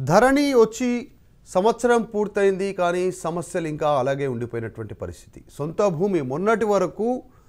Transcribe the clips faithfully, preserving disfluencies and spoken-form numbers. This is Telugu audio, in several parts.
ధరణి వచ్చి సంవత్సరం పూర్తయింది కానీ సమస్యలు ఇంకా అలాగే ఉండిపోయినటువంటి పరిస్థితి. సొంత భూమి మొన్నటి వరకు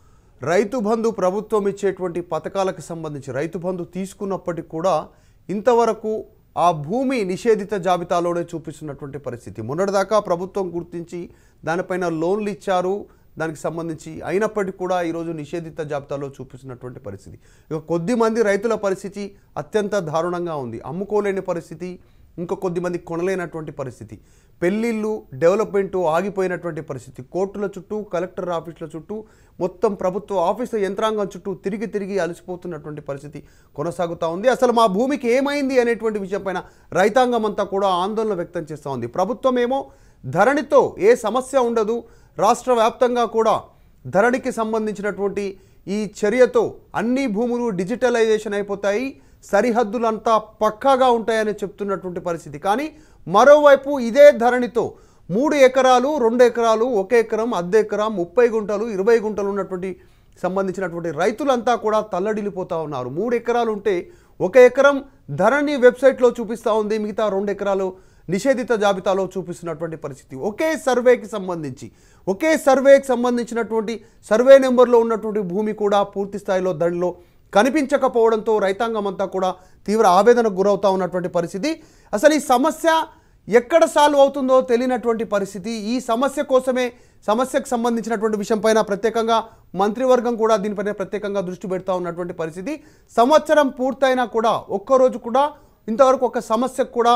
రైతు బంధు ప్రభుత్వం ఇచ్చేటువంటి పథకాలకు సంబంధించి రైతు బంధు తీసుకున్నప్పటికీ కూడా ఇంతవరకు ఆ భూమి నిషేధిత జాబితాలోనే చూపిస్తున్నటువంటి పరిస్థితి. మొన్నటిదాకా ప్రభుత్వం గుర్తించి దానిపైన లోన్లు ఇచ్చారు, దానికి సంబంధించి అయినప్పటికీ కూడా ఈరోజు నిషేధిత జాబితాలో చూపిస్తున్నటువంటి పరిస్థితి. ఇక కొద్ది మంది రైతుల పరిస్థితి అత్యంత దారుణంగా ఉంది. అమ్ముకోలేని పరిస్థితి, ఇంకా కొద్దిమంది కొనలేనటువంటి పరిస్థితి, పెళ్ళిళ్ళు డెవలప్మెంటు ఆగిపోయినటువంటి పరిస్థితి, కోర్టుల చుట్టూ కలెక్టర్ ఆఫీసుల చుట్టూ మొత్తం ప్రభుత్వ ఆఫీసుల యంత్రాంగం చుట్టూ తిరిగి తిరిగి అలసిపోతున్నటువంటి పరిస్థితి కొనసాగుతూ ఉంది. అసలు మా భూమికి ఏమైంది అనేటువంటి విషయంపైన రైతాంగం అంతా కూడా ఆందోళన వ్యక్తం చేస్తూ ఉంది. ప్రభుత్వం ఏమో ధరణితో ఏ సమస్య ఉండదు, రాష్ట్ర వ్యాప్తంగా కూడా ధరణికి సంబంధించినటువంటి ఈ చర్యతో అన్ని భూములు డిజిటలైజేషన్ అయిపోతాయి, సరిహద్దులంతా పక్కాగా ఉంటాయని చెప్తున్నటువంటి పరిస్థితి. కానీ మరోవైపు ఇదే ధరణితో మూడు ఎకరాలు రెండు ఎకరాలు ఒక ఎకరం అర్ధ ఎకరం ముప్పై గుంటలు ఇరవై గుంటలు ఉన్నటువంటి సంబంధించినటువంటి రైతులంతా కూడా తల్లడిల్లిపోతూ ఉన్నారు. మూడు ఎకరాలు ఉంటే ఒక ఎకరం ధరణి వెబ్సైట్లో చూపిస్తూ ఉంది, మిగతా రెండు ఎకరాలు నిషేధిత జాబితాలో చూపిస్తున్నటువంటి పరిస్థితి. ఒకే సర్వేకి సంబంధించి ఒకే సర్వేకి సంబంధించినటువంటి సర్వే నెంబర్లో ఉన్నటువంటి భూమి కూడా పూర్తి స్థాయిలో ధరణిలో కనిపించకపోవడంతో రైతాంగం అంతా కూడా తీవ్ర ఆవేదనకు గురవుతూ ఉన్నటువంటి పరిస్థితి. అసలు ఈ సమస్య ఎక్కడ సాల్వ్ అవుతుందో తెలియనటువంటి పరిస్థితి. ఈ సమస్య కోసమే సమస్యకు సంబంధించినటువంటి విషయంపైన ప్రత్యేకంగా మంత్రివర్గం కూడా దీనిపైన ప్రత్యేకంగా దృష్టి పెడతా ఉన్నటువంటి పరిస్థితి. సంవత్సరం పూర్తయినా కూడా ఒక్కరోజు కూడా ఇంతవరకు ఒక సమస్యకు కూడా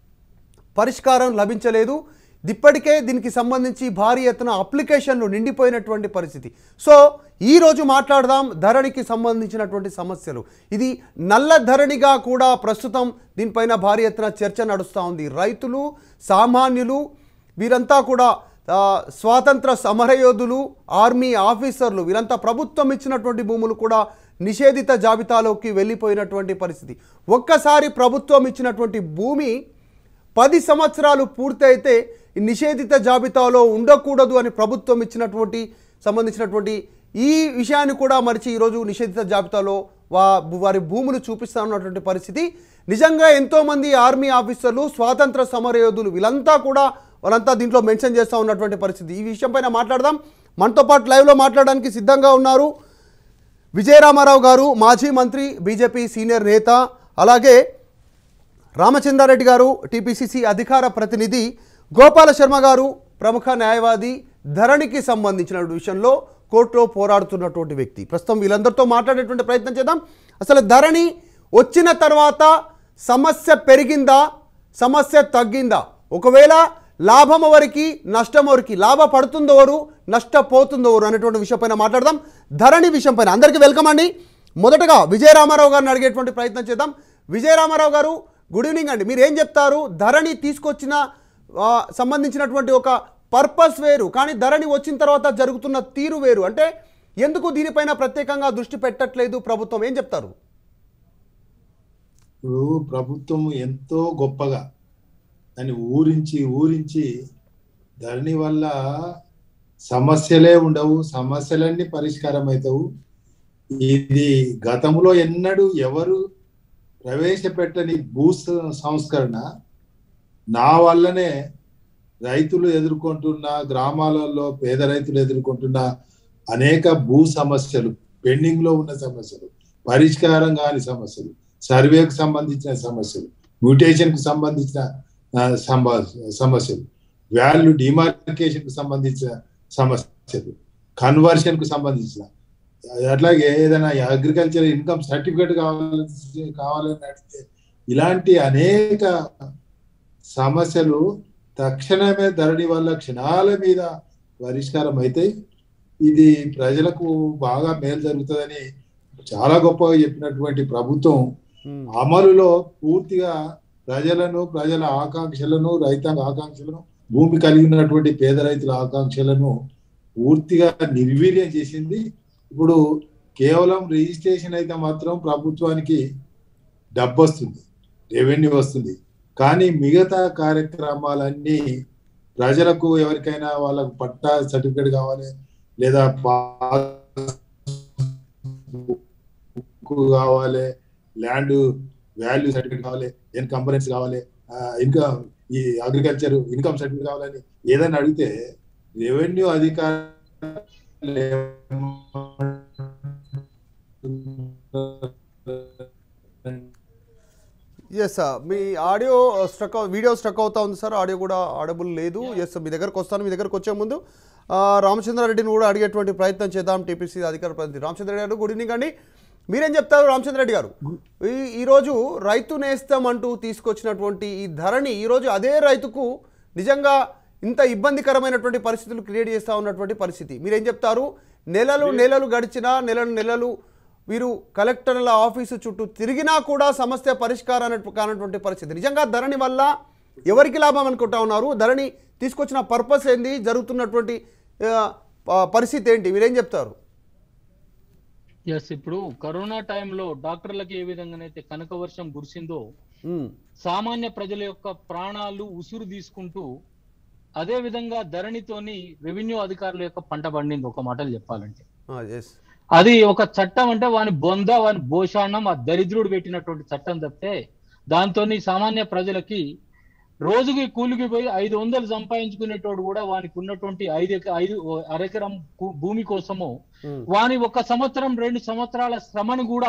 పరిష్కారం లభించలేదు. ఇప్పటికే దీనికి సంబంధించి భారీ ఎత్తున అప్లికేషన్లు నిండిపోయినటువంటి పరిస్థితి. సో ఈరోజు మాట్లాడదాం ధరణికి సంబంధించినటువంటి సమస్యలు. ఇది నల్ల ధరణిగా కూడా ప్రస్తుతం దీనిపైన భారీ ఎత్తున చర్చ నడుస్తూ ఉంది. రైతులు, సామాన్యులు వీరంతా కూడా స్వాతంత్ర సమరయోధులు, ఆర్మీ ఆఫీసర్లు వీరంతా ప్రభుత్వం ఇచ్చినటువంటి భూములు కూడా నిషేధిత జాబితాలోకి వెళ్ళిపోయినటువంటి పరిస్థితి. ఒక్కసారి ప్రభుత్వం ఇచ్చినటువంటి భూమి పది సంవత్సరాలు పూర్తయితే నిషేధిత జాబితాలో ఉండకూడదు అని ప్రభుత్వం ఇచ్చినటువంటి సంబంధించినటువంటి ఈ విషయాన్ని కూడా మరిచి ఈరోజు నిషేధిత జాబితాలో వా వారి భూములు చూపిస్తూ ఉన్నటువంటి పరిస్థితి. నిజంగా ఎంతోమంది ఆర్మీ ఆఫీసర్లు, స్వాతంత్ర సమరయోధులు వీళ్ళంతా కూడా వాళ్ళంతా దీంట్లో మెన్షన్ చేస్తూ ఉన్నటువంటి పరిస్థితి. ఈ విషయంపైన మాట్లాడదాం. మనతో పాటు లైవ్లో మాట్లాడడానికి సిద్ధంగా ఉన్నారు విజయరామారావు గారు, మాజీ మంత్రి, బీజేపీ సీనియర్ నేత, అలాగే రామచంద్రారెడ్డి గారు, టీపీసీసీ అధికార ప్రతినిధి, గోపాల శర్మ గారు, ప్రముఖ న్యాయవాది, ధరణికి సంబంధించిన విషయంలో కోర్టులో పోరాడుతున్నటువంటి వ్యక్తి. ప్రస్తుతం వీళ్ళందరితో మాట్లాడేటువంటి ప్రయత్నం చేద్దాం. అసలు ధరణి వచ్చిన తర్వాత సమస్య పెరిగిందా, సమస్య తగ్గిందా, ఒకవేళ లాభం ఎవరికి నష్టం ఎవరికి, లాభ పడుతుందెవరు నష్టపోతుందెవరు అనేటువంటి విషయంపైన మాట్లాడదాం. ధరణి విషయంపైన అందరికీ వెల్కమ్ అండి. మొదటగా విజయరామారావు గారిని అడిగేటువంటి ప్రయత్నం చేద్దాం. విజయరామారావు గారు, గుడ్ ఈవినింగ్ అండి. మీరు ఏం చెప్తారు? ధరణి తీసుకొచ్చిన సంబంధించినటువంటి ఒక పర్పస్ వేరు, కానీ ధరణి వచ్చిన తర్వాత జరుగుతున్న తీరు వేరు. అంటే ఎందుకు దీనిపైన ప్రత్యేకంగా దృష్టి పెట్టట్లేదు ప్రభుత్వం, ఏం చెప్తారు? ఇప్పుడు ప్రభుత్వం ఎంతో గొప్పగా దాన్ని ఊరించి ఊరించి ధరణి వల్ల సమస్యలే ఉండవు, సమస్యలన్నీ పరిష్కారం అవుతావు. ఇది గతంలో ఎన్నడూ ఎవరు ప్రవేశపెట్టని భూ సంస్కరణ. నా వల్లనే రైతులు ఎదుర్కొంటున్న, గ్రామాలలో పేద రైతులు ఎదుర్కొంటున్న అనేక భూ సమస్యలు, పెండింగ్ లో ఉన్న సమస్యలు, పరిష్కారం కాని సమస్యలు, సర్వేకు సంబంధించిన సమస్యలు, మ్యూటేషన్ కు సంబంధించిన సమస్యలు, వాల్యూ డిమార్కేషన్ కు సంబంధించిన సమస్యలు, కన్వర్షన్ కు సంబంధించిన, అట్లాగే ఏదైనా అగ్రికల్చర్ ఇన్కమ్ సర్టిఫికేట్ కావాలని కావాలని అడిగితే ఇలాంటి అనేక సమస్యలు తక్షణమే ధరణి వల్ల క్షణాల మీద పరిష్కారం అయితే ఇది ప్రజలకు బాగా మేలు జరుగుతుందని చాలా గొప్పగా చెప్పినటువంటి ప్రభుత్వం అమలులో పూర్తిగా ప్రజలను, ప్రజల ఆకాంక్షలను, రైతాంగ ఆకాంక్షలను, భూమి కలిగి ఉన్నటువంటి పేద రైతుల ఆకాంక్షలను పూర్తిగా నిర్వీర్యం చేసింది. ఇప్పుడు కేవలం రిజిస్ట్రేషన్ అయితే మాత్రం ప్రభుత్వానికి డబ్బు వస్తుంది, రెవెన్యూ వస్తుంది, కానీ మిగతా కార్యక్రమాలన్నీ ప్రజలకు ఎవరికైనా వాళ్ళకు పట్టా సర్టిఫికేట్ కావాలి, లేదా కావాలి, ల్యాండ్ వాల్యూ సర్టిఫికేట్ కావాలి, ఎన్కంబరెన్స్ కావాలి, ఇన్కమ్ ఈ అగ్రికల్చర్ ఇన్కమ్ సర్టిఫికేట్ కావాలని ఏదైనా అడిగితే రెవెన్యూ అధికారులు ఎస్ సార్, మీ ఆడియో స్ట్రక్ వీడియో స్ట్రక్ అవుతా ఉంది సార్, ఆడియో కూడా ఆడబుల్ లేదు. ఎస్, మీ దగ్గరకు వస్తాను. మీ దగ్గరకు వచ్చే ముందు రామచంద్రారెడ్డిని కూడా అడిగేటువంటి ప్రయత్నం చేద్దాం. టీపీసీ అధికార ప్రతినిధి రామచంద్రారెడ్డి గారు, గుడ్ ఈవినింగ్ అండి. మీరేం చెప్తారు రామచంద్రారెడ్డి గారు? ఈ ఈరోజు రైతు నేస్తం అంటూ తీసుకొచ్చినటువంటి ఈ ధరణి ఈరోజు అదే రైతుకు నిజంగా ఇంత ఇబ్బందికరమైనటువంటి పరిస్థితులు క్రియేట్ చేస్తూ ఉన్నటువంటి పరిస్థితి. మీరేం చెప్తారు? నెలలు నెలలు గడిచినా నెలలు నెలలు వీరు కలెక్టర్ల ఆఫీసు చుట్టూ తిరిగినా కూడా సమస్య పరిష్కారం కానటువంటి పరిస్థితి. నిజంగా ధరణి వల్ల ఎవరికి లాభం అనుకుంటా ఉన్నారు? ధరణి తీసుకొచ్చిన పర్పస్ ఏంది? జరుగుతున్నటువంటి పరిస్థితి ఏంటి? మీరేం చెప్తారు? ఎస్, ఇప్పుడు కరోనా టైంలో డాక్టర్లకు ఏ విధంగానైతే కనక వర్షం కురిసిందో సామాన్య ప్రజల యొక్క ప్రాణాలు ఉసురు తీసుకుంటూ అదే విధంగా ధరణితోని రెవెన్యూ అధికారుల యొక్క పంట పండింది. ఒక మాటలు చెప్పాలంటే అది ఒక చట్టం అంటే వాని బొంద వాని భోషాణం ఆ దరిద్రుడు పెట్టినటువంటి చట్టం తప్పితే దాంతో సామాన్య ప్రజలకి రోజుకి కూలికి పోయి ఐదు వందలు సంపాదించుకునేటోడు కూడా వానికి ఉన్నటువంటి ఐదు ఐదు అరెకరం భూమి కోసము వాని ఒక సంవత్సరం రెండు సంవత్సరాల శ్రమను కూడా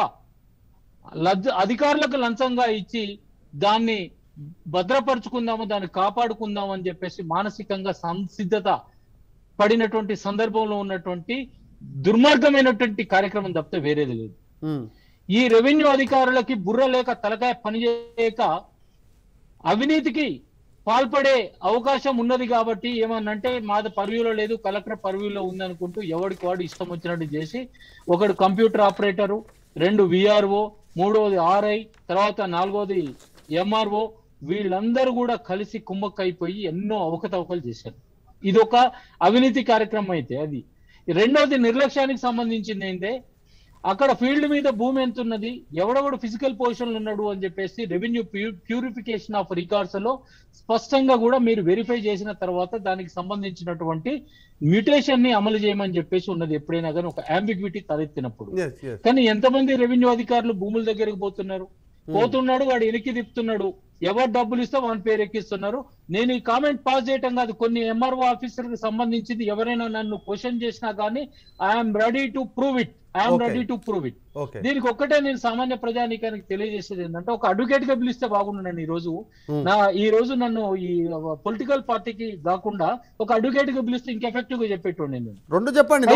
అధికారులకు లంచంగా ఇచ్చి దాన్ని భద్రపరుచుకుందాము, దాన్ని కాపాడుకుందాం అని చెప్పేసి మానసికంగా సంసిద్ధత పడినటువంటి సందర్భంలో ఉన్నటువంటి దుర్మార్గమైనటువంటి కార్యక్రమం తప్పితే వేరేది లేదు. ఈ రెవెన్యూ అధికారులకి బుర్ర లేక తలకాయ పనిచేయక అవినీతికి పాల్పడే అవకాశం ఉన్నది కాబట్టి ఏమన్నంటే మాది పర్వ్యూలో లేదు, కలెక్టర్ పర్వ్యూలో ఉందనుకుంటూ ఎవడికి వాడు ఇష్టం వచ్చినట్టు చేసి ఒకడు కంప్యూటర్ ఆపరేటరు, రెండు విఆర్ఓ, మూడవది ఆర్ఐ, తర్వాత నాలుగోది ఎంఆర్ఓ, వీళ్ళందరూ కూడా కలిసి కుమ్మక్కైపోయి ఎన్నో అవకతవకలు చేశారు. ఇది ఒక అవినీతి కార్యక్రమం అయితే అది. రెండవది నిర్లక్ష్యానికి సంబంధించింది ఏంటంటే అక్కడ ఫీల్డ్ మీద భూమి ఎంత ఉన్నది, ఎవడెవడు ఫిజికల్ పొజిషన్లు ఉన్నాడు అని చెప్పేసి రెవెన్యూ ప్యూరిఫికేషన్ ఆఫ్ రికార్డ్స్ లో స్పష్టంగా కూడా మీరు వెరిఫై చేసిన తర్వాత దానికి సంబంధించినటువంటి మ్యూటేషన్ ని అమలు చేయమని చెప్పేసి ఉన్నది. ఎప్పుడైనా కానీ ఒక అంబిగ్విటీ తలెత్తినప్పుడు. కానీ ఎంతమంది రెవెన్యూ అధికారులు భూముల దగ్గరికి పోతున్నారు? పోతున్నాడు, వాడు వెనక్కి తిప్పుతున్నాడు, ఎవరు డబ్బులు ఇస్తే వాని పేరు ఎక్కిస్తున్నారు. నేను ఈ కామెంట్ పాస్ చేయటం కాదు, కొన్ని ఎంఆర్ఓ ఆఫీసర్ కి సంబంధించింది ఎవరైనా నన్ను క్వశ్చన్ చేసినా కానీ I'm ready to prove it I'm ready to prove it. దీనికి ఒక్కటే నేను సామాన్య ప్రజానీకానికి తెలియజేసేది ఏంటంటే ఒక అడ్వకేట్ గా పిలిస్తే బాగున్నాను. ఈ రోజు నా ఈ రోజు నన్ను ఈ పొలిటికల్ పార్టీకి కాకుండా ఒక అడ్వకేట్ గా పిలిస్తే ఇంకా ఎఫెక్టివ్ గా చెప్పేటోండి. నేను రెండు చెప్పండి,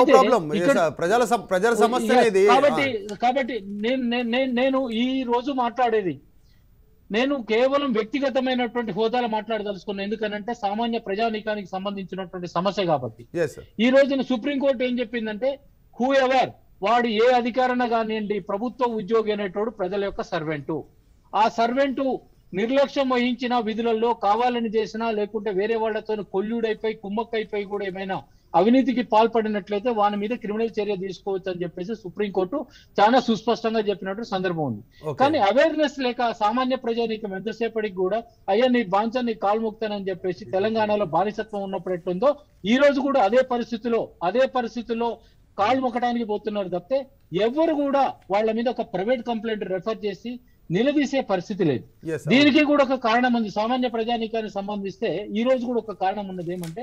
ప్రజల సమస్య. కాబట్టి కాబట్టి నేను నేను ఈ రోజు మాట్లాడేది నేను కేవలం వ్యక్తిగతమైనటువంటి హోదాలో మాట్లాడదలుచుకున్నాను. ఎందుకనంటే సామాన్య ప్రజానీకానికి సంబంధించినటువంటి సమస్య కాబట్టి. ఈ రోజున సుప్రీంకోర్టు ఏం చెప్పిందంటే హూ ఎవర్ వాడు ఏ అధికారణ కానివ్వండి ప్రభుత్వ ఉద్యోగి అనేటోడు ప్రజల యొక్క సర్వెంటు. ఆ సర్వెంటు నిర్లక్ష్యం వహించిన విధులలో కావాలని చేసినా లేకుంటే వేరే వాళ్లతో కొల్లుడైపోయి కుమ్మక్కైపోయి కూడా ఏమైనా అవినీతికి పాల్పడినట్లయితే వాని మీద క్రిమినల్ చర్య తీసుకోవచ్చు అని చెప్పేసి సుప్రీంకోర్టు చాలా సుస్పష్టంగా చెప్పినట్టు సందర్భం ఉంది. కానీ అవేర్నెస్ లేక సామాన్య ప్రజానీకం ఎంతసేపటికి కూడా అయ్యా నీ బాంచ నీ కాల్ముక్తానని చెప్పేసి తెలంగాణలో బానిసత్వం ఉన్నప్పుడు ఎట్లుందో ఈ రోజు కూడా అదే పరిస్థితిలో అదే పరిస్థితుల్లో కాళ్ళు మొక్కడానికి పోతున్నారు తప్పితే ఎవరు కూడా వాళ్ళ మీద ఒక ప్రైవేట్ కంప్లైంట్ రెఫర్ చేసి నిలదీసే పరిస్థితి లేదు. దీనికి కూడా ఒక కారణం ఉంది. సామాన్య ప్రజానీకానికి సంబంధిస్తే ఈ రోజు కూడా ఒక కారణం ఉన్నది ఏమంటే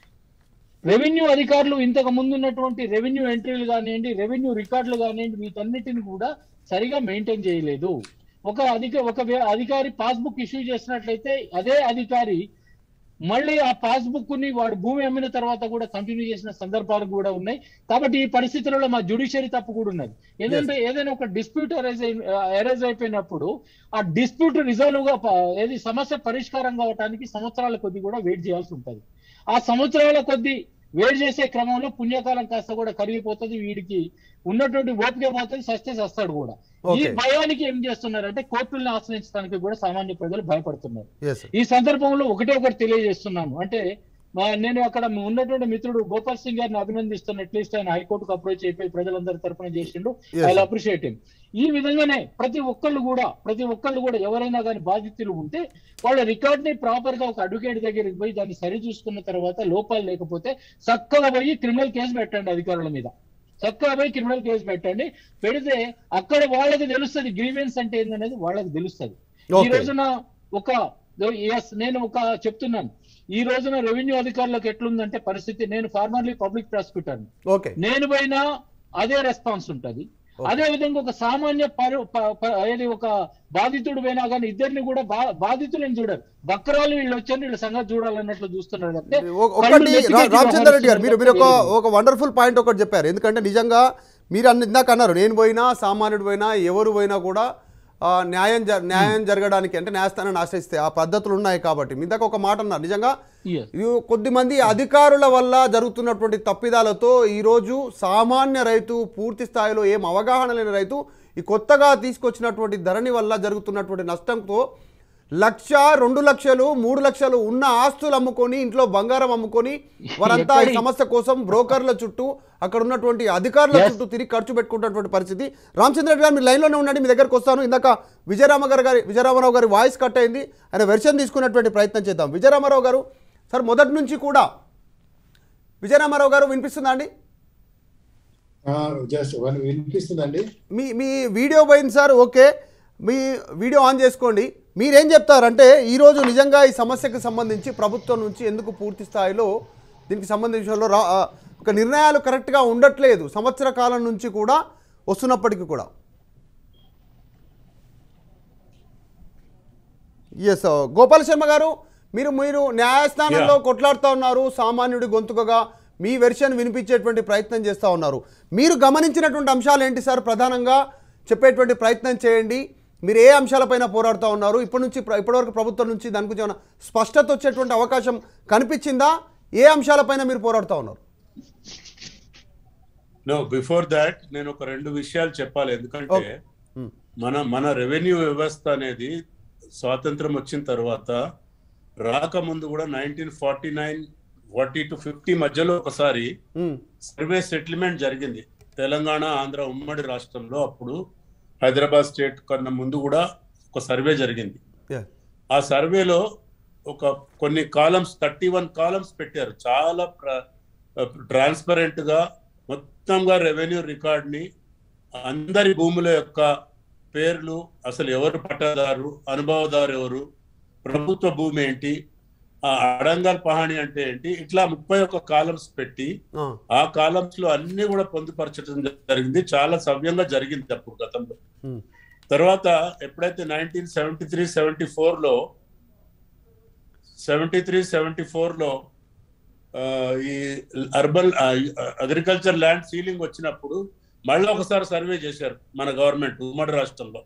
రెవెన్యూ అధికారులు ఇంతకు ముందు ఉన్నటువంటి రెవెన్యూ ఎంట్రీలు కానివ్వండి, రెవెన్యూ రికార్డులు కానివ్వండి, వీటన్నిటిని కూడా సరిగా మెయింటైన్ చేయలేదు. ఒక అధిక ఒక అధికారి పాస్బుక్ ఇష్యూ చేసినట్లయితే అదే అధికారి మళ్ళీ ఆ పాస్బుక్ ని వాడు భూమి అమ్మిన తర్వాత కూడా కంటిన్యూ చేసిన సందర్భాలు కూడా ఉన్నాయి. కాబట్టి ఈ పరిస్థితులలో మా జ్యుడిషియరీ తప్పు కూడా ఉన్నది. ఏంటంటే ఏదైనా ఒక డిస్ప్యూట్ అరైజ్ అరైజ్ అయిపోయినప్పుడు ఆ డిస్ప్యూట్ రిజాల్వ్ గా ఏది సమస్య పరిష్కారం కావడానికి సంవత్సరాల కొద్ది కూడా వెయిట్ చేయాల్సి ఉంటుంది. ఆ సంవత్సరాల కొద్ది వెయిట్ చేసే క్రమంలో పుణ్యకాలం కాస్త కూడా కరిగిపోతుంది, వీడికి ఉన్నటువంటి ఓపిక పోతుంది, సస్తే సస్తాడు కూడా. ఈ భయానికి ఏం చేస్తున్నారంటే కోర్టులను ఆశ్రయించడానికి కూడా సామాన్య ప్రజలు భయపడుతున్నారు. ఈ సందర్భంలో ఒకటే ఒకటి తెలియజేస్తున్నాను. అంటే నేను అక్కడ ఉన్నటువంటి మిత్రుడు గోపాల్ సింగ్ గారిని అభినందిస్తున్న అట్లీస్ట్ ఆయన హైకోర్టుకు అప్రోచ్ అయిపోయి ప్రజలందరి తరఫున చేసిండు. I appreciate him. ఈ విధంగానే ప్రతి ఒక్కళ్ళు కూడా ప్రతి ఒక్కళ్ళు కూడా ఎవరైనా కానీ బాధితులు ఉంటే వాళ్ళ రికార్డ్ ని ప్రాపర్ గా ఒక అడ్వకేట్ దగ్గరికి పోయి దాన్ని సరి చూసుకున్న తర్వాత లోపాలు లేకపోతే చక్కగా పోయి క్రిమినల్ కేసు పెట్టండి అధికారుల మీద. చక్కగా పోయి క్రిమినల్ కేసు పెట్టండి. పెడితే అక్కడ వాళ్ళకి తెలుస్తుంది గ్రీవెన్స్ అంటే ఏంటనేది వాళ్ళకి తెలుస్తుంది. ఈ రోజున ఒక ఎస్ నేను ఒక చెప్తున్నాను, ఈ రోజున రెవెన్యూ అధికారులకు ఎట్లుందంటే పరిస్థితి, నేను ఫార్మర్లీ పబ్లిక్ ప్రాసిక్యూటర్, ఓకే నేను పోయినా అదే రెస్పాన్స్ ఉంటది. అదే విధంగా ఒక సామాన్య పరు- ప- ప- ఏది ఒక బాధితుడు పోయినా కానీ ఇద్దరిని కూడా బా- బాధితులను చూడరు, బక్రాలు వీళ్ళు వచ్చారు వీళ్ళ సంగతి చూడాలన్నట్లు చూస్తున్నారు తప్పితే ఒ- ఒకటి రా- రామచంద్ర రెడ్డి గారు మీరు మీరు ఒక ఒక వండర్ఫుల్ పాయింట్ ఒకటి చెప్పారు. ఎందుకంటే నిజంగా మీరు అన్న ఇందాక అన్నారు, నేను పోయినా సామాన్యుడు పోయినా ఎవరు పోయినా కూడా ఆ, న్యాయం జ న్యాయం జరగడానికి అంటే న్యాయస్థానాన్ని ఆశ్రయిస్తే ఆ పద్ధతులు ఉన్నాయి కాబట్టి మీ ఇందాక ఒక మాట అన్నారు. నిజంగా Yes. ఇది కొద్దిమంది అధికారుల వల్ల జరుగుతున్నటువంటి తప్పిదాలతో ఈరోజు సామాన్య రైతు పూర్తి స్థాయిలో ఏం అవగాహన లేని రైతు ఈ కొత్తగా తీసుకొచ్చినటువంటి ధరణి వల్ల జరుగుతున్నటువంటి నష్టంతో లక్ష రెండు లక్షలు మూడు లక్షలు ఉన్న ఆస్తులు అమ్ముకొని ఇంట్లో బంగారం అమ్ముకొని వారంతా ఈ సమస్య కోసం బ్రోకర్ల చుట్టూ అక్కడ ఉన్నటువంటి అధికారుల చుట్టూ తిరిగి ఖర్చు పెట్టుకుంటున్నటువంటి పరిస్థితి. రామచంద్ర రెడ్డి గారు మీరు లైన్లోనే ఉండండి, మీ దగ్గరకు వస్తాను. ఇందాక విజయరామ గారు గారి విజయరామారావు గారి వాయిస్ కట్ అయింది, ఆయన వెర్షన్ తీసుకున్నటువంటి ప్రయత్నం చేద్దాం. విజయరామారావు గారు సార్, మొదటి నుంచి కూడా విజయరామారావు గారు వినిపిస్తుందా అండి? జస్ట్ వన్ వినిపిస్తుందండి. మీ మీ వీడియో పోయింది సార్, ఓకే మీ వీడియో ఆన్ చేసుకోండి. మీరేం చెప్తారంటే ఈరోజు నిజంగా ఈ సమస్యకు సంబంధించి ప్రభుత్వం నుంచి ఎందుకు పూర్తి స్థాయిలో దీనికి సంబంధించిన రా ఒక నిర్ణయాలు కరెక్ట్గా ఉండట్లేదు సంవత్సర కాలం నుంచి కూడా వస్తున్నప్పటికీ కూడా? ఎస్ గోపాల్ శర్మ గారు, మీరు మీరు న్యాయస్థానంలో కొట్లాడుతూ ఉన్నారు, సామాన్యుడి గొంతుకగా మీ వెర్షన్ వినిపించేటువంటి ప్రయత్నం చేస్తూ ఉన్నారు. మీరు గమనించినటువంటి అంశాలు ఏంటి సార్? ప్రధానంగా చెప్పేటువంటి ప్రయత్నం చేయండి. మీరు ఏ అంశాలపైన పోరాడుతూ ఉన్నారు? ఇప్పటి నుంచి ఇప్పటివరకు ప్రభుత్వం నుంచి దాని గురించి ఏమైనా స్పష్టత వచ్చేటువంటి అవకాశం కనిపించిందా? ఏ అంశాలపైన మీరు పోరాడుతూ ఉన్నారు? నో బిఫోర్ దాట్ నేను ఒక రెండు విషయాలు చెప్పాలి. ఎందుకంటే మన మన రెవెన్యూ వ్యవస్థ అనేది స్వాతంత్రం వచ్చిన తర్వాత రాకముందు కూడా nineteen forty nine forty two fifty మధ్యలో ఒకసారి సర్వే సెటిల్మెంట్ జరిగింది తెలంగాణ ఆంధ్ర ఉమ్మడి రాష్ట్రంలో. అప్పుడు హైదరాబాద్ స్టేట్ కన్నా ముందు కూడా ఒక సర్వే జరిగింది. ఆ సర్వేలో ఒక కొన్ని కాలమ్స్ థర్టీ వన్ కాలమ్స్ పెట్టారు. చాలా ట్రాన్స్పరెంట్ గా మొత్తంగా రెవెన్యూ రికార్డ్ ని, అందరి భూముల యొక్క పేర్లు, అసలు ఎవరు పట్టాదారు, అనుభవదారు ఎవరు, ప్రభుత్వ భూమి ఏంటి, ఆ అడంగల్ పహాణి అంటే ఏంటి, ఇట్లా ముప్పై ఒక్క కాలమ్స్ పెట్టి ఆ కాలమ్స్ లో అన్ని కూడా పొందుపరచడం జరిగింది. చాలా సవ్యంగా జరిగింది అప్పుడు గతంలో. తర్వాత ఎప్పుడైతే nineteen seventy three seventy four లో సెవెంటీ త్రీ సెవెంటీ ఫోర్ లో ఈ అర్బన్ అగ్రికల్చర్ ల్యాండ్ సీలింగ్ వచ్చినప్పుడు మళ్ళీ ఒకసారి సర్వే చేశారు మన గవర్నమెంట్ ఉమ్మడి రాష్ట్రంలో.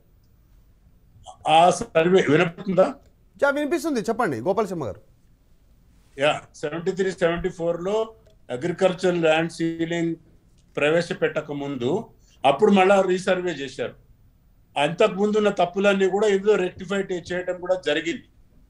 ఆ సర్వే వినపడుతుందా? వినిపిస్తుంది, చెప్పండి గోపాల్ శర్మ గారు. Yeah seventy three seventy four లో అగ్రికల్చర్ ల్యాండ్ సీలింగ్ ప్రవేశపెట్టక ముందు అప్పుడు మళ్ళా రీసర్వే చేశారు. అంతకు ముందు ఉన్న తప్పులన్నీ కూడా ఇందులో రెక్టిఫై చేయడం కూడా జరిగింది.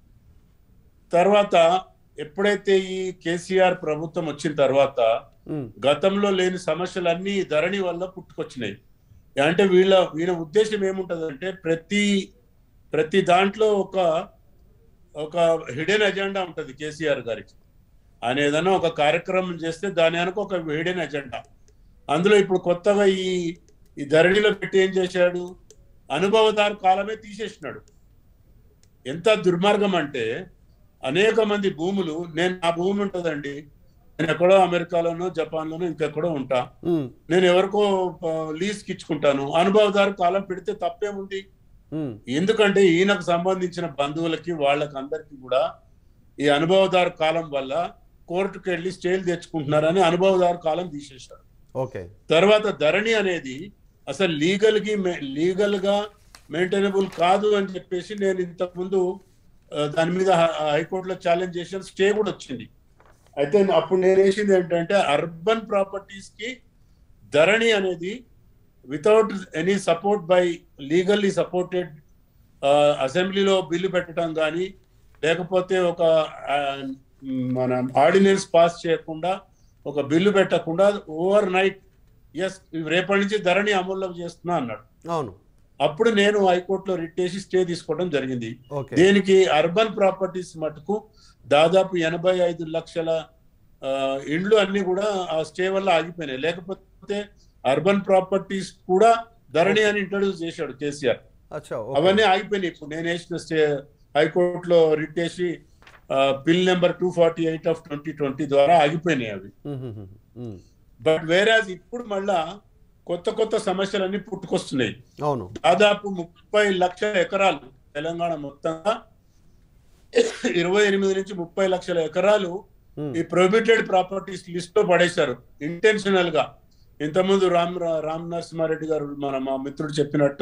తర్వాత ఎప్పుడైతే ఈ కేసీఆర్ ప్రభుత్వం వచ్చిన తర్వాత గతంలో లేని సమస్యలన్నీ ధరణి వల్ల పుట్టుకొచ్చినాయి. అంటే వీళ్ళ వీళ్ళ ఉద్దేశం ఏముంటదంటే ప్రతి ప్రతి దాంట్లో ఒక ఒక హిడెన్ ఎజెండా ఉంటది కేసీఆర్ గారికి. ఆయన ఏదైనా ఒక కార్యక్రమం చేస్తే దాని వెనక ఒక హిడెన్ ఎజెండా. అందులో ఇప్పుడు కొత్తగా ఈ ఈ ధరణిలో పెట్టి ఏం చేశాడు, అనుభవదారు కాలమే తీసేసినాడు. ఎంత దుర్మార్గం అంటే అనేక మంది భూములు, నేను నా భూమి ఉంటుందండి, నేను ఎక్కడో అమెరికాలోనో జపాన్లోనో ఇంకెక్కడో ఉంటా, నేను ఎవరికో లీజ్కి ఇచ్చుకుంటాను, అనుభవదారు కాలం పెడితే తప్పేముంది? ఎందుకంటే ఈయనకు సంబంధించిన బంధువులకి వాళ్ళకి అందరికి కూడా ఈ అనుభవదారు కాలం వల్ల కోర్టుకు వెళ్ళి స్టేలు తెచ్చుకుంటున్నారని అనుభవదారు కాలం తీసేశారు. ఓకే. తర్వాత ధరణి అనేది అసలు లీగల్ కి లీగల్ గా మెయింటైనబుల్ కాదు అని చెప్పేసి నేను ఇంతకు ముందు దాని మీద హైకోర్టులో ఛాలెంజ్ చేసిన స్టే కూడా వచ్చింది. అయితే అప్పుడు నేను వేసింది ఏంటంటే అర్బన్ ప్రాపర్టీస్ కి ధరణి అనేది without any support by legally supported అసెంబ్లీలో బిల్లు పెట్టడం కానీ లేకపోతే ఒక మన ఆర్డినెన్స్ పాస్ చేయకుండా ఒక బిల్లు పెట్టకుండా ఓవర్ నైట్ ఎస్ రేపటి నుంచి ధరణి అమల్లో చేస్తున్నా అన్నాడు. అవును. అప్పుడు నేను హైకోర్టులో రిట్ చేసి స్టే తీసుకోవడం జరిగింది. దీనికి అర్బన్ ప్రాపర్టీస్ మటుకు దాదాపు ఎనభై ఐదు లక్షల ఇండ్లు అన్ని కూడా ఆ స్టే వల్ల ఆగిపోయినాయి. లేకపోతే అర్బన్ ప్రాపర్టీస్ కూడా ధరణి అని ఇంట్రడ్యూస్ చేశాడు కేసీఆర్. అవన్నీ ఆగిపోయినాయి ఇప్పుడు నేను వేసిన స్టే హైకోర్టులో రిట్ చేసి bill number two forty eight of twenty twenty ద్వారా ఆగిపోయినాయి అవి. బట్ వేరాజ్ ఇప్పుడు మళ్ళా కొత్త కొత్త సమస్యలన్నీ పుట్టుకొస్తున్నాయి. అవును, దాదాపు ముప్పై లక్షల ఎకరాలు తెలంగాణ మొత్తంగా ఇరవై ఎనిమిది నుంచి ముప్పై లక్షల ఎకరాలు ఈ ప్రొహిబిటెడ్ ప్రాపర్టీస్ లిస్ట్ లో పడేశారు ఇంటెన్షనల్ గా. ఇంతకుముందు రామ్ రామ్ నరసింహారెడ్డి గారు మన మా మిత్రుడు చెప్పినట్టు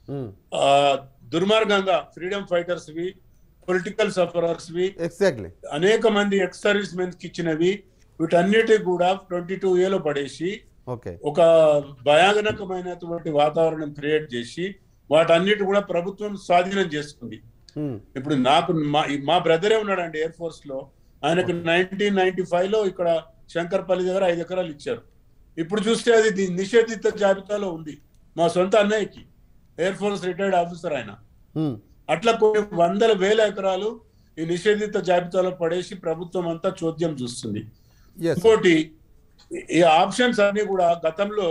ఆ దుర్మార్గంగా ఫ్రీడమ్ ఫైటర్స్ వి, పొలిటికల్ సఫరర్స్ వి, ఎగ్జాక్ట్లీ అనేక మంది ఎక్స్ సర్వీస్ మెన్స్ కి ఇచ్చినవి, వీటన్నిటి కూడా ట్వంటీ టూ ఏలో పడేసి ఒక భయానకమైనటువంటి వాతావరణం క్రియేట్ చేసి వాటన్నిటి కూడా ప్రభుత్వం స్వాధీనం చేసుకుంది. ఇప్పుడు నాకు మా బ్రదరే ఉన్నాడండి ఎయిర్ ఫోర్స్ లో, ఆయనకు నైన్టీన్ నైన్టీ ఫైవ్ లో ఇక్కడ శంకర్పల్లి దగ్గర ఐదు ఎకరాలు ఇచ్చారు. ఇప్పుడు చూస్తే అది నిషేధిత జాబితాలో ఉంది. మా సొంత అన్నయ్యకి ఎయిర్ ఫోర్స్ రిటైర్డ్ ఆఫీసర్ ఆయన. అట్లా కొన్ని వందల వేల ఎకరాలు ఈ నిషేధిత జాబితాలో పడేసి ప్రభుత్వం అంతా చోద్యం చూస్తుంది. ఇంకోటి ఈ ఆప్షన్స్ అన్ని కూడా గతంలో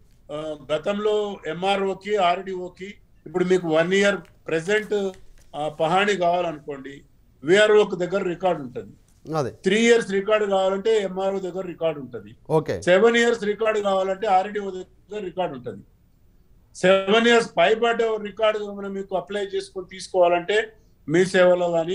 గతంలో ఎంఆర్ఓకి ఆర్డీఓకి ఇప్పుడు మీకు వన్ ఇయర్ ప్రెసెంట్ పహాణి కావాలనుకోండి విఆర్ఓకి దగ్గర రికార్డు ఉంటుంది. త్రీ ఇయర్స్ రికార్డు కావాలంటే ఎంఆర్ఓ దగ్గర రికార్డు ఉంటుంది. సెవెన్ ఇయర్స్ రికార్డు కావాలంటే ఆర్డీఓ దగ్గర రికార్డు ఉంటుంది. సెవెన్ ఇయర్స్ పైబడ్డ రికార్డు మనం మీకు అప్లై చేసుకొని తీసుకోవాలంటే మీ సేవలో కానీ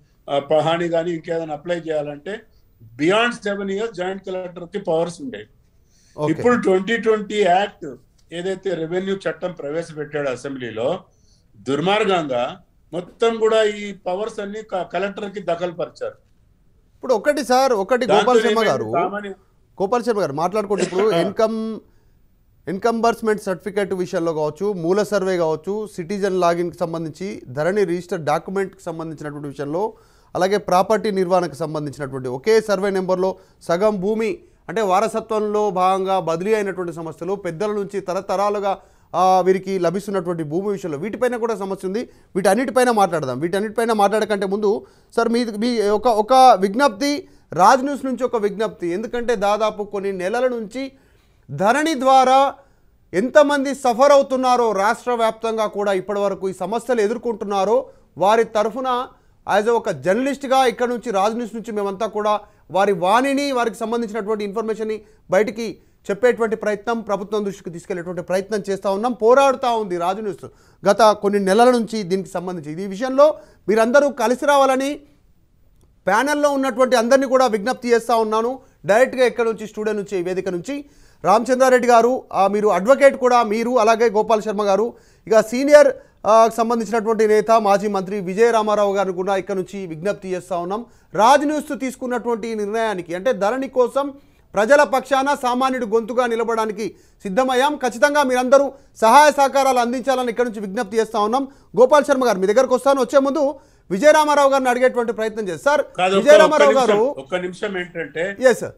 పహాణి కానీ ఇంకేదైనా అప్లై చేయాలంటే beyond seven years joint collector కి పవర్స్ ఉండేవి. ఇప్పుడు ట్వంటీ ట్వంటీ యాక్ట్ ఏదైతే రెవెన్యూ చట్టం ప్రవేశపెట్టాడు అసెంబ్లీలో, దుర్మార్గంగా మొత్తం కూడా ఈ పవర్స్ అన్ని కలెక్టర్ కి దఖలుపరిచారు. ఇప్పుడు ఒకటి సార్ ఒకటి గోపాల్ శర్మ గారు గోపాల్ శర్మ గారు మాట్లాడుకుంటే ఇప్పుడు ఇన్కమ్ ఇన్కంబర్స్మెంట్ సర్టిఫికేట్ విషయంలో కావచ్చు, మూల సర్వే కావచ్చు, సిటిజన్ లాగిన్కి సంబంధించి ధరణి రిజిస్టర్ డాక్యుమెంట్కి సంబంధించినటువంటి విషయంలో, అలాగే ప్రాపర్టీ నిర్వహణకు సంబంధించినటువంటి ఒకే సర్వే నెంబర్లో సగం భూమి అంటే వారసత్వంలో భాగంగా బదిలీ అయినటువంటి సమస్యలు, పెద్దల నుంచి తరతరాలుగా వీరికి లభిస్తున్నటువంటి భూమి విషయంలో వీటిపైన కూడా సమస్య ఉంది. వీటన్నిటిపైన మాట్లాడదాం. వీటన్నిటిపైన మాట్లాడకంటే ముందు సార్ మీ మీ ఒక ఒక విజ్ఞప్తి, రాజ్ న్యూస్ నుంచి ఒక విజ్ఞప్తి. ఎందుకంటే దాదాపు కొన్ని నెలల నుంచి ధరణి ద్వారా ఎంతమంది సఫర్ అవుతున్నారో రాష్ట్ర వ్యాప్తంగా కూడా ఇప్పటి వరకు ఈ సమస్యలు ఎదుర్కొంటున్నారో వారి తరఫున యాజ్ ఒక జర్నలిస్ట్గా ఇక్కడ నుంచి రాజ్ న్యూస్ నుంచి మేమంతా కూడా వారి వాణిని, వారికి సంబంధించినటువంటి ఇన్ఫర్మేషన్ని బయటికి చెప్పేటువంటి ప్రయత్నం, ప్రభుత్వం దృష్టికి తీసుకెళ్లేటువంటి ప్రయత్నం చేస్తూ ఉన్నాం. పోరాడుతూ ఉంది రాజ్ న్యూస్ గత కొన్ని నెలల నుంచి దీనికి సంబంధించి. ఈ విషయంలో మీరందరూ కలిసి రావాలని ప్యానెల్లో ఉన్నటువంటి అందరినీ కూడా విజ్ఞప్తి చేస్తూ ఉన్నాను. డైరెక్ట్గా ఇక్కడ నుంచి స్టూడియో నుంచి వేదిక నుంచి రామచంద్రారెడ్డి గారు, మీరు అడ్వకేట్ కూడా మీరు, అలాగే గోపాల్ శర్మ గారు, ఇక సీనియర్ సంబంధించినటువంటి నేత మాజీ మంత్రి విజయ రామారావు గారు కూడా ఇక్కడ నుంచి విజ్ఞప్తి చేస్తూ ఉన్నాం. రాజ్ న్యూస్ తీసుకున్నటువంటి నిర్ణయానికి అంటే ధరణి కోసం ప్రజల పక్షాన సామాన్యుడు గొంతుగా నిలబడడానికి సిద్ధమయ్యాం. ఖచ్చితంగా మీరందరూ సహాయ సహకారాలు అందించాలని ఇక్కడ నుంచి విజ్ఞప్తి చేస్తూ ఉన్నాం. గోపాల్ శర్మ గారు మీ దగ్గరకు వస్తాను. వచ్చే ముందు విజయ రామారావు గారిని అడిగేటువంటి ప్రయత్నం చేస్తారు. విజయ రామారావు గారు ఒక్క నిమిషం ఏంటంటే ఎస్ సార్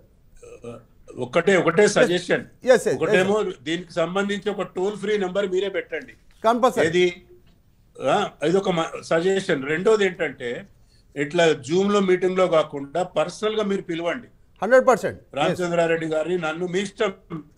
ఒకటే ఒకటే సజెషన్, ఒకటేమో దీనికి సంబంధించి ఒక టోల్ ఫ్రీ నెంబర్ మీరే పెట్టండి. ఇది ఇది ఒక సజెషన్. రెండోది ఏంటంటే ఇట్లా జూమ్ లో మీటింగ్ లో కాకుండా పర్సనల్ గా మీరు పిలవండి. హండ్రెడ్ పర్సెంట్ రామచంద్రారెడ్డి గారి నన్ను మీ ఇష్టం,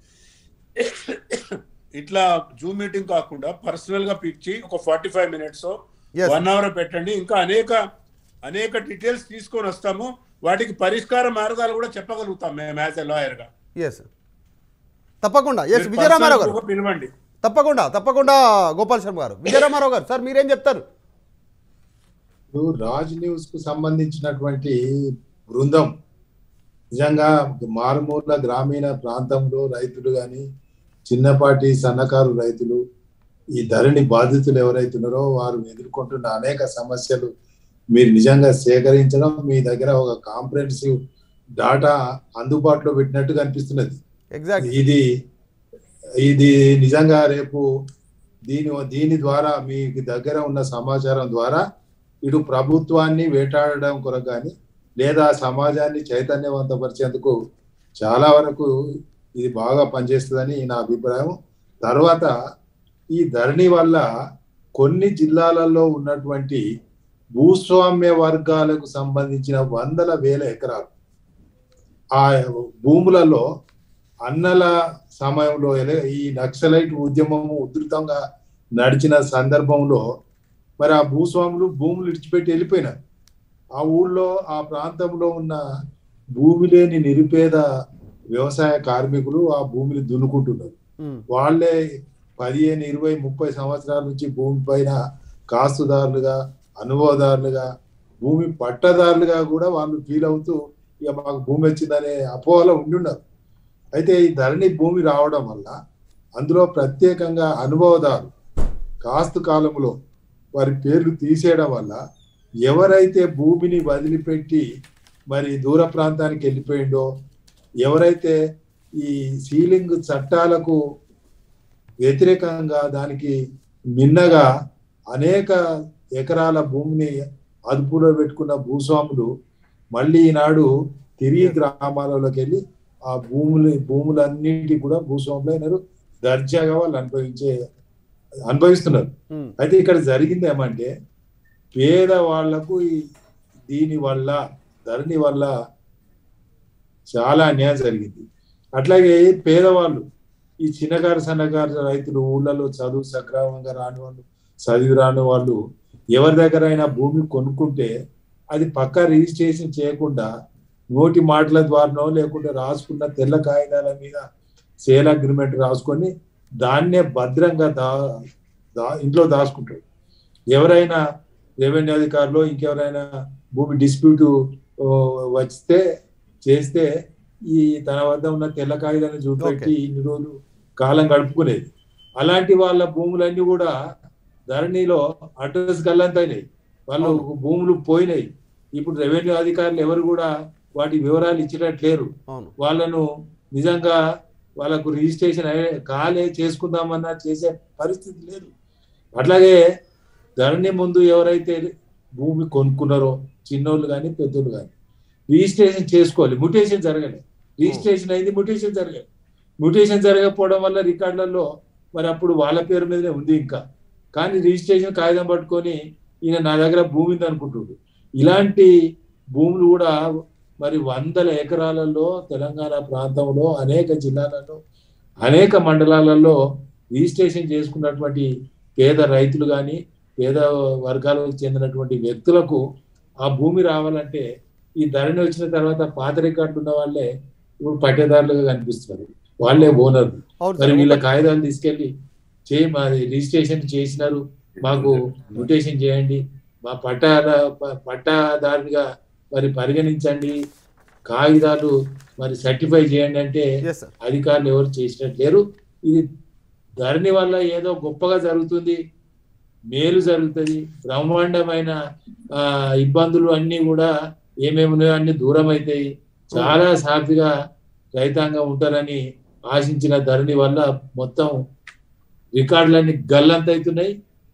ఇట్లా జూమ్ మీటింగ్ కాకుండా పర్సనల్ గా పిలిచి ఒక forty five minutes one hour పెట్టండి. ఇంకా అనేక అనేక డీటెయిల్స్ తీసుకొని వస్తాము. వాటికి పరిష్కార మార్గాలు కూడా చెప్పగలుగుతాం మేము యాజ్ ఎ లాయర్ గా. తప్పకుండా ఎస్ విజయ రామారావు గారు పిలవండి. తప్పకుండా తప్పకుండా గోపాల్ శర్మ గారు. విజయ రామారావు గారు సార్ మీరేం చెప్తారు? ఇప్పుడు రాజ్ న్యూస్ కు సంబంధించినటువంటి బృందం నిజంగా మారుమూల గ్రామీణ ప్రాంతంలో రైతులు కానీ, చిన్నపాటి సన్నకారు రైతులు, ఈ ధరణి బాధితులు ఎవరైతున్నారో వారు ఎదుర్కొంటున్న అనేక సమస్యలు మీరు నిజంగా సేకరించడం, మీ దగ్గర ఒక కాంప్రహెన్సివ్ డాటా అందుబాటులో పెట్టినట్టు కనిపిస్తున్నది. ఇది ఇది నిజంగా రేపు దీని దీని ద్వారా మీకు దగ్గర ఉన్న సమాచారం ద్వారా ఇటు ప్రభుత్వాన్ని వేటాడడం కొరకు కానీ లేదా సమాజాన్ని చైతన్యవంతపరిచేందుకు చాలా వరకు ఇది బాగా పనిచేస్తుందని నా అభిప్రాయం. తర్వాత ఈ ధరణి వల్ల కొన్ని జిల్లాలలో ఉన్నటువంటి భూస్వామ్య వర్గాలకు సంబంధించిన వందల వేల ఎకరాలు ఆ భూములలో అన్నల సమయంలో ఈ నక్సలైట్ ఉద్యమము ఉధృతంగా నడిచిన సందర్భంలో మరి ఆ భూస్వాములు భూములు ఇడిచిపెట్టి వెళ్ళిపోయినారు. ఆ ఊళ్ళో ఆ ప్రాంతంలో ఉన్న భూమి లేని నిరుపేద వ్యవసాయ కార్మికులు ఆ భూమిని దున్నుకుంటున్నారు. వాళ్ళే పదిహేను ఇరవై ముప్పై సంవత్సరాల నుంచి భూమి పైన కాస్తుదారులుగా, అనుభవదారులుగా, భూమి పట్టదారులుగా కూడా వాళ్ళు ఫీల్ అవుతూ ఇక మాకు భూమి వచ్చిందనే అపోహలో ఉండున్నారు. అయితే ఈ ధరణి భూమి రావడం వల్ల అందులో ప్రత్యేకంగా అనుభవదారు కాస్తు కాలంలో వారి పేర్లు తీసేయడం వల్ల ఎవరైతే భూమిని వదిలిపెట్టి మరి దూర ప్రాంతానికి వెళ్ళిపోయిండో, ఎవరైతే ఈ సీలింగ్ చట్టాలకు వ్యతిరేకంగా దానికి మిన్నగా అనేక ఎకరాల భూమిని అదుపులో పెట్టుకున్న భూస్వాములు మళ్ళీ ఈనాడు తిరిగి గ్రామాలలోకి వెళ్ళి ఆ భూములు భూములన్నింటి కూడా భూస్వాములు అయినారు. దర్జాగా వాళ్ళు అనుభవించే అనుభవిస్తున్నారు. అయితే ఇక్కడ జరిగింది ఏమంటే పేదవాళ్లకు దీని వల్ల ధరణి వల్ల చాలా అన్యాయం జరిగింది. అట్లాగే పేదవాళ్ళు ఈ చిన్నగారు సన్నగారు రైతులు ఊళ్ళలో చదువు సక్రమంగా రాని వాళ్ళు, చదివి రాని వాళ్ళు ఎవరి దగ్గర అయినా భూమి కొనుక్కుంటే అది పక్కా రిజిస్ట్రేషన్ చేయకుండా నోటి మాటల ద్వారానో లేకుంటే రాసుకున్న తెల్ల కాగితాల మీద సేల్ అగ్రిమెంట్ రాసుకొని దాన్నే భద్రంగా దా దా ఇంట్లో దాచుకుంటాడు. ఎవరైనా రెవెన్యూ అధికారులు ఇంకెవరైనా భూమి డిస్ప్యూట్ వస్తే చేస్తే ఈ తన వద్ద ఉన్న తెల్ల కాగితాన్ని చూపెట్టి ఇన్ని రోజులు కాలం గడుపుకునేది. అలాంటి వాళ్ళ భూములన్నీ కూడా ధరణిలో అడ్రస్ గల్లంతైనాయి, వాళ్ళు భూములు పోయినాయి. ఇప్పుడు రెవెన్యూ అధికారులు ఎవరు కూడా వాటి వివరాలు ఇచ్చినట్లేరు. వాళ్ళను నిజంగా వాళ్ళకు రిజిస్ట్రేషన్ కాలే చేసుకుందామన్నా చేసే పరిస్థితి లేదు. అట్లాగే ధరణి ముందు ఎవరైతే భూమి కొనుక్కున్నారో చిన్నోళ్ళు కానీ పెద్దోళ్ళు కానీ రిజిస్ట్రేషన్ చేసుకోవాలి. మ్యూటేషన్ జరగలేదు, రిజిస్ట్రేషన్ అయింది, మ్యూటేషన్ జరగలేదు. మ్యూటేషన్ జరగకపోవడం వల్ల రికార్డులలో మరి అప్పుడు వాళ్ళ పేరు మీదనే ఉంది ఇంకా, కానీ రిజిస్ట్రేషన్ కాగితం పట్టుకొని ఈయన నా దగ్గర భూమి ఉంది అనుకుంటుండ్రు. ఇలాంటి భూములు కూడా మరి వందల ఎకరాలలో తెలంగాణ ప్రాంతంలో అనేక జిల్లాలలో అనేక మండలాలలో రిజిస్ట్రేషన్ చేసుకున్నటువంటి పేద రైతులు కానీ పేద వర్గాలకు చెందినటువంటి వ్యక్తులకు ఆ భూమి రావాలంటే ఈ ధరణి వచ్చిన తర్వాత పాత రికార్డులు ఉన్న వాళ్ళే ఇప్పుడు పట్టేదారులుగా కనిపిస్తున్నారు, వాళ్ళే ఓనర్లు. మరి వీళ్ళ కాగితాలు తీసుకెళ్లి చేయి మా రిజిస్ట్రేషన్ చేసినారు, మాకు మ్యూటేషన్ చేయండి, మా పట్టా పట్టాదారునిగా మరి పరిగణించండి, కాగితాలు మరి సర్టిఫై చేయండి అంటే అధికారులు ఎవరు చేసినట్లేరు. ఇది ధరణి వల్ల ఏదో గొప్పగా జరుగుతుంది, మేలు జరుగుతుంది, బ్రహ్మాండమైన ఆ ఇబ్బందులు అన్ని కూడా ఏమేమి ఉన్నాయో అన్ని దూరం అవుతాయి, చాలా సాఫీగా రైతాంగం ఉంటారని ఆశించిన ధరణి వల్ల మొత్తం రికార్డులన్నీ గల్లంతవుతున్నాయి,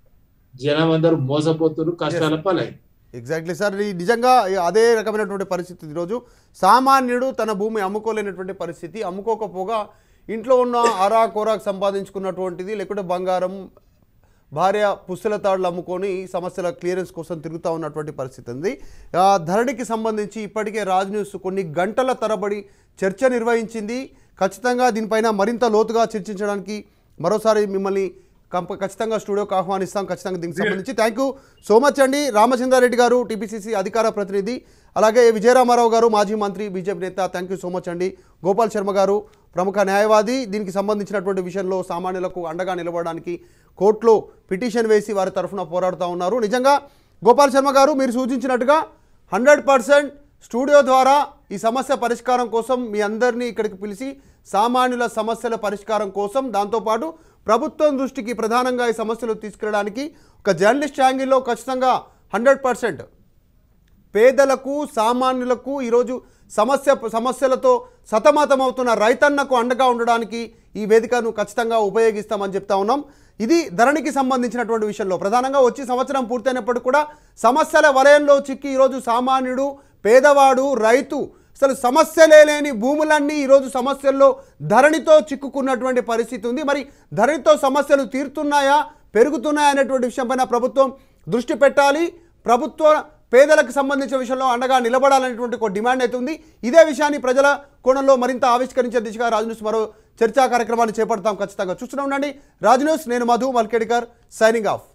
జనం అందరూ మోసపోతున్నారు, కష్టాల పాలై. ఎగ్జాక్ట్లీ సార్, నిజంగా అదే రకమైనటువంటి పరిస్థితి. ఈరోజు సామాన్యుడు తన భూమి అమ్ముకోలేనటువంటి పరిస్థితి, అమ్ముకోకపోగా ఇంట్లో ఉన్న అరా కోరాకు సంపాదించుకున్నటువంటిది లేకుంటే బంగారం భార్య పుస్తల తాడులు అమ్ముకొని సమస్యల క్లియరెన్స్ కోసం తిరుగుతూ ఉన్నటువంటి పరిస్థితి ఉంది. ధరణికి సంబంధించి ఇప్పటికే రాజ్ న్యూస్ కొన్ని గంటల తరబడి చర్చ నిర్వహించింది. ఖచ్చితంగా దీనిపైన మరింత లోతుగా చర్చించడానికి మరోసారి మిమ్మల్ని కంప ఖచ్చితంగా స్టూడియోకి ఆహ్వానిస్తాం. ఖచ్చితంగా దీనికి సంబంధించి థ్యాంక్ యూ సో మచ్ అండి. రామచంద్రారెడ్డి గారు టీపీసీసీ అధికార ప్రతినిధి, అలాగే విజయరామారావు గారు మాజీ మంత్రి బీజేపీ నేత, థ్యాంక్ యూ సో మచ్ అండి. గోపాల్ శర్మ గారు ప్రముఖ న్యాయవాది, దీనికి సంబంధించినటువంటి విషయంలో సామాన్యులకు అండగా నిలబడడానికి కోర్టులో పిటిషన్ వేసి వారి తరఫున పోరాడుతూ ఉన్నారు. నిజంగా గోపాల్ శర్మ గారు మీరు సూచించినట్టుగా హండ్రెడ్ పర్సెంట్ స్టూడియో ద్వారా ఈ సమస్య పరిష్కారం కోసం మీ అందరినీ ఇక్కడికి పిలిచి సామాన్యుల సమస్యల పరిష్కారం కోసం, దాంతోపాటు ప్రభుత్వం దృష్టికి ప్రధానంగా ఈ సమస్యలు తీసుకెళ్ళడానికి ఒక జర్నలిస్ట్ యాంగిల్లో ఖచ్చితంగా హండ్రెడ్ పర్సెంట్ పేదలకు సామాన్యులకు ఈరోజు సమస్య సమస్యలతో సతమతమవుతున్న రైతన్నకు అండగా ఉండడానికి ఈ వేదికను ఖచ్చితంగా ఉపయోగిస్తామని చెప్తా ఉన్నాం. ఇది ధరణికి సంబంధించినటువంటి విషయంలో ప్రధానంగా వచ్చి సంవత్సరం పూర్తయినప్పటికీ కూడా సమస్యల వలయంలో చిక్కి ఈరోజు సామాన్యుడు, పేదవాడు, రైతు అసలు సమస్యలే లేని భూములన్నీ ఈరోజు సమస్యల్లో ధరణితో చిక్కుకున్నటువంటి పరిస్థితి ఉంది. మరి ధరణితో సమస్యలు తీరుతున్నాయా, పెరుగుతున్నాయా అనేటువంటి విషయంపైన ప్రభుత్వం దృష్టి పెట్టాలి. ప్రభుత్వ పేదలకు సంబంధించిన విషయంలో అండగా నిలబడాలనేటువంటి ఒక డిమాండ్ అయితే ఉంది. ఇదే విషయాన్ని ప్రజల కోణంలో మరింత ఆవిష్కరించే దిశగా రాజ్ న్యూస్ మరో చర్చా కార్యక్రమాన్ని చేపడతాం. ఖచ్చితంగా చూస్తూనే ఉండండి రాజ్ న్యూస్. నేను మధు మల్కేడికర్ సైనింగ్ ఆఫ్.